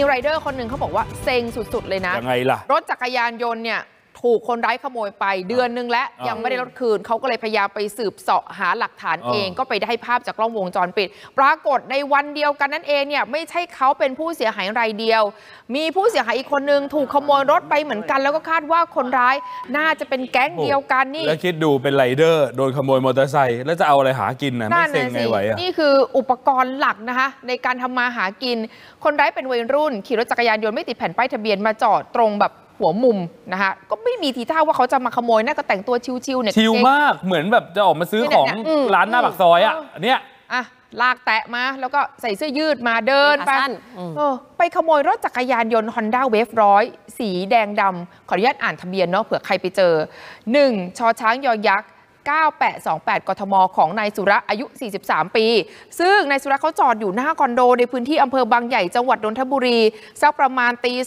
ไรเดอร์คนหนึ่งเขาบอกว่าเซ็งสุดๆเลยนะยังไงล่ะรถจักรยานยนต์เนี่ยถูกคนร้ายขโมยไปเดือนนึงแล้วยังไม่ได้รถคืนเขาก็เลยพยายามไปสืบเสาะหาหลักฐานเองก็ไปได้ภาพจากกล้องวงจรปิดปรากฏในวันเดียวกันนั่นเองเนี่ยไม่ใช่เขาเป็นผู้เสียหายรายเดียวมีผู้เสียหายอีกคนนึงถูกขโมยรถไปเหมือนกันแล้วก็คาดว่าคนร้ายน่าจะเป็นแก๊งเดียวกันนี่แล้วคิดดูเป็นไรเดอร์โดนขโมยมอเตอร์ไซค์แล้วจะเอาอะไรหากินนะไม่เซ็งไงไหวอ่ะนี่คืออุปกรณ์หลักนะคะในการทำมาหากินคนร้ายเป็นวัยรุ่นขี่รถจักรยานยนต์ไม่ติดแผ่นป้ายทะเบียนมาจอดตรงแบบหัวมุมนะคะก็ไม่มีทีท่าว่าเขาจะมาขโมยน่าก็แต่งตัวชิวๆเนี่ยชิวมากเหมือนแบบจะออกมาซื้อของร้านหน้าปากซอยอ่ะเนี่ยลากแตะมาแล้วก็ใส่เสื้อยืดมาเดินไปไปขโมยรถจักรยานยนต์ Honda Wave 100สีแดงดำขออนุญาตอ่านทะเบียนเนาะเผื่อใครไปเจอ1ชช้างยอยักษ์9828 กทมของนายสุระอายุ43ปีซึ่งนายสุระเขาจอดอยู่หน้าคอนโดในพื้นที่อำเภอบางใหญ่จังหวัดนนทบุรีสักประมาณตี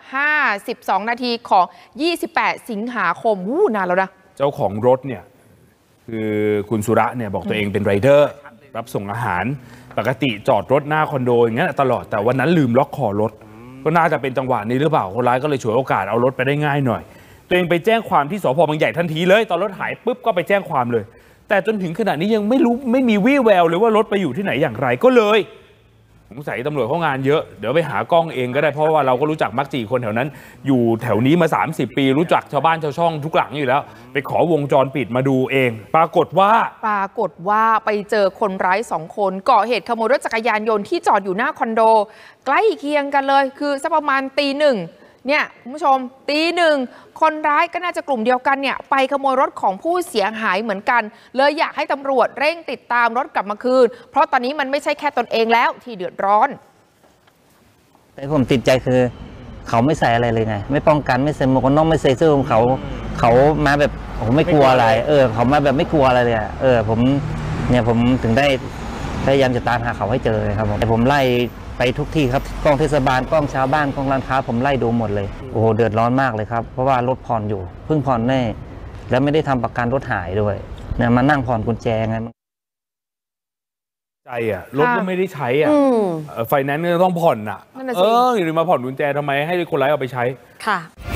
2:52 นาทีของ28สิงหาคมนานแล้วนะเจ้าของรถเนี่ยคือคุณสุระเนี่ยบอกตัวเองเป็นไรเดอร์รับส่งอาหารปกติจอดรถหน้าคอนโดอย่างนั้นตลอดแต่วันนั้นลืมล็อกคอรถก็น่าจะเป็นจังหวะนี้หรือเปล่าคนร้ายก็เลยฉวยโอกาสเอารถไปได้ง่ายหน่อยตัวเองไปแจ้งความที่สภ.บางใหญ่ทันทีเลยตอนรถหายปุ๊บก็ไปแจ้งความเลยแต่จนถึงขณะนี้ยังไม่มีวี่แววเลยว่ารถไปอยู่ที่ไหนอย่างไรก็เลยสงสัยตำรวจเขางานเยอะเดี๋ยวไปหากล้องเองก็ได้เพราะว่าเราก็รู้จักมักจีคนแถวนั้นอยู่แถวนี้มา30ปีรู้จักชาวบ้านชาวช่องทุกหลังอยู่แล้วไปขอวงจรปิดมาดูเองปรากฏว่าไปเจอคนร้าย2คนก่อเหตุขโมยรถจักรยานยนต์ที่จอดอยู่หน้าคอนโดใกล้เคียงกันเลยคือสักประมาณตี 1เนี่ยคุณผู้ชมตี 1คนร้ายก็น่าจะกลุ่มเดียวกันเนี่ยไปขโมยรถของผู้เสียหายเหมือนกันเลยอยากให้ตำรวจเร่งติดตามรถกลับมาคืนเพราะตอนนี้มันไม่ใช่แค่ตนเองแล้วที่เดือดร้อนแต่ผมติดใจคือเขาไม่ใส่อะไรเลยไงไม่ป้องกันไม่ใส่หมวกกันน็อกไม่ใส่เสื้อของเขามาแบบผมไม่กลัวอะไรเขามาแบบไม่กลัวอะไรเลยผมถึงได้พยายามจะตามหาเขาให้เจอครับผมแต่ผมไล่ไปทุกที่ครับกล้องเทศบาลกล้องชาวบ้านกล้องร้านค้าผมไล่ดูหมดเลยโอ้โหเดือดร้อนมากเลยครับเพราะว่ารถผ่อนอยู่เพิ่งผ่อนแน่แล้วไม่ได้ทำประกันรถหายด้วยเนี่ยมานั่งผ่อนกุญแจไงใจรถก็ไม่ได้ใช้ไฟแนนซ์ก็ต้องผ่อนหรือมาผ่อนกุญแจทำไมให้คนร้ายเอาไปใช้ค่ะ